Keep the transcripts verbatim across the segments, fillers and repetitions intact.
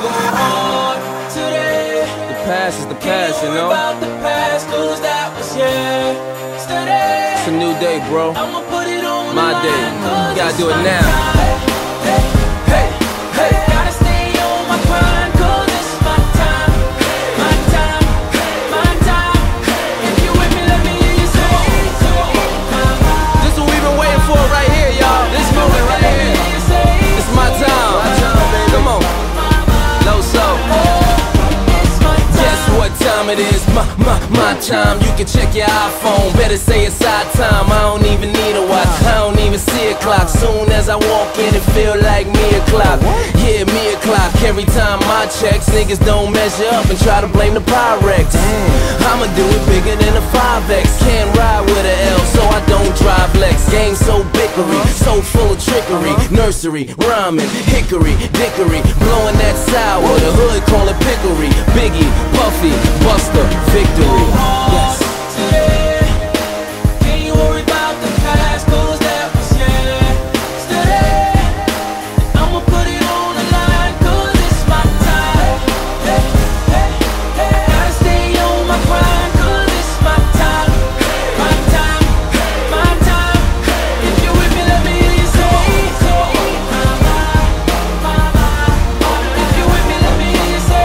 go on today. The past is the past, you know. About the past, 'cause that was yesterday. It's a new day, bro. I'ma put it on My the day. line, 'cause You gotta it's do it my now. time. Hey, hey, hey. Gotta stay on my grind, 'cause it's my time. My time, my time. If you with me, let me hear you say. This is what we've been waiting for right here, y'all. This moment right here. It's my time. Come on. Low soul. Guess what time it is? My, my, my time. You can check your iPhone. Better say it's our time. I don't even need a watch. I don't even see a clock. Soon as I walk in, it feel like me o'clock. Yeah, me o'clock. Every time I checks, niggas don't measure up and try to blame the Pyrex. I'ma do it bigger than a five X. Can't ride with a L, so I don't drive Lex. Game so bickery, so full of trickery. Nursery, rhyming, hickory, dickory, blowing that sour. The hood call it pickery. Biggie, Puffy, Buster, victory. Yes. Today, can't you worry about the past, 'cause that was yesterday. I'ma put it on the line, 'cause it's my time. Hey, hey, hey. Gotta stay on my grind, 'cause it's my time. My time, my time. If you with me, let me hear you say. If you with me, let me hear you say.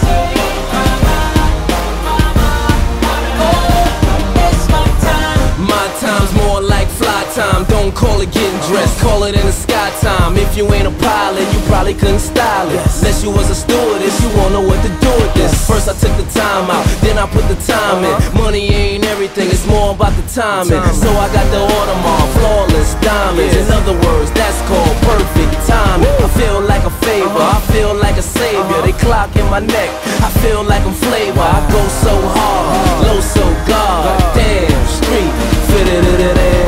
My time's more like fly time. Don't call it getting dressed, call it in the sky time. If you ain't a pilot, you probably couldn't style it. Unless you was a stewardess, you won't know what to do with this. First I took the time out, then I put the time in. Money ain't everything, it's more about the timing. So I got the Audemars, flawless diamonds. In other words, that's called perfect timing. I feel like a favor, I feel like a savior. They clock in my neck, I feel like I'm flavor. I go so hard, low so God. Damn, street, fit it in it in.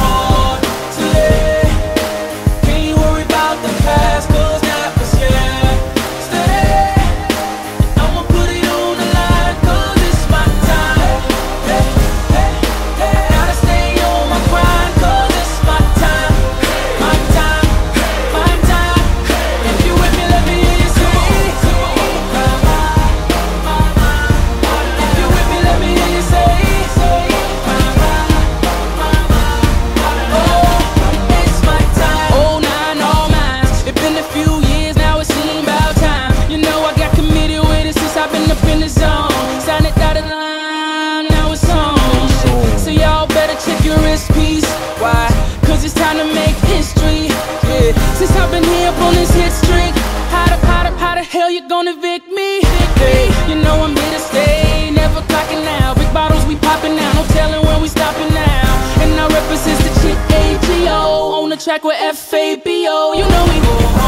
Why? 'Cause it's time to make history. Yeah. Since I've been here up on this hit streak, how the, how the, how the hell you gonna evict me? Hey, you know I'm here to stay, never clocking out. Big bottles we popping now, no telling when we stopping now. And I represent the chick A G O on the track with F A B O. You know we